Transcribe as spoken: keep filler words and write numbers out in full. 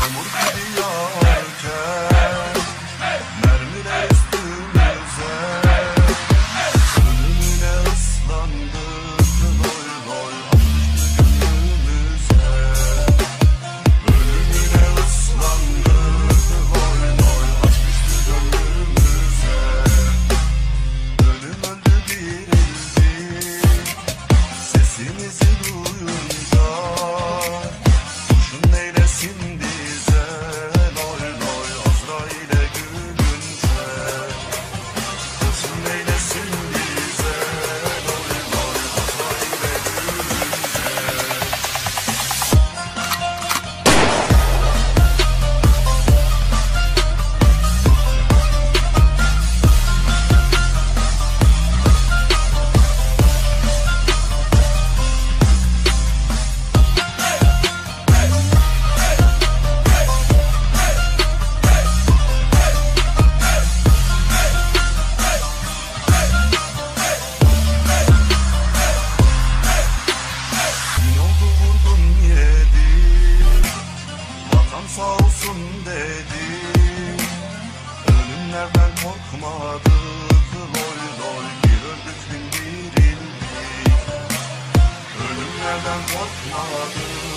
Yağmur gibi yağarken mermiler üstümüze, ölümüne ıslandık loy loy atmıştı gönlümüze. Ölümüne ıslandık loy loy atmıştı gönlümüze. Ölüm öldü dirildi sesimizi duyunca, kurşun neylesin bize loy loy Azrail'e gülünce. Kurşun neylesin bize loy loy Azrail'e gülünce. Bin oldu vurdun yedi, vatan sağ olsun dedi. Ölümlerden korkmadık loy loy, bir öldük bin dirildik. Ölümlerden korkmadık